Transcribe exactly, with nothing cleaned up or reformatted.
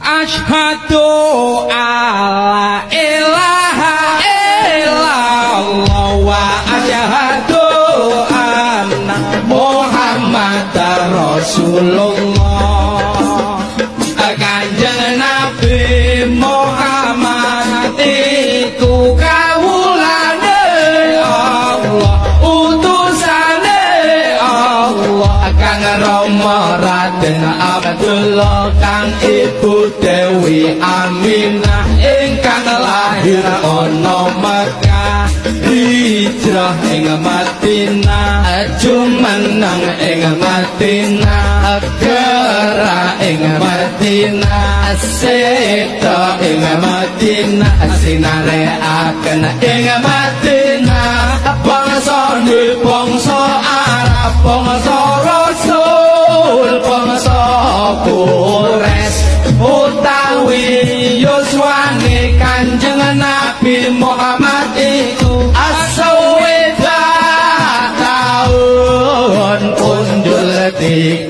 Asyhadu alla ilaha illallah wa asyhadu anna Muhammadar Rasulullah. Kanjeng Nabi Muhammad iku kawulane Allah, utusane Allah. Kang Rama Raden Abdullah, kang Ibu Dewi Aminah, ingkang lahir ana Mekah, hijrah ing Madinah, jumeneng ing Madinah, gerak ing Madinah, seto ing Madinah, sinarekaken ing Madinah. Bangsa ni bangsa Arab, bangsa Rasul, bangsa Quraisy, utawi yuswane Kanjeng Nabi Muhammad iku asaweda taun punjul tiga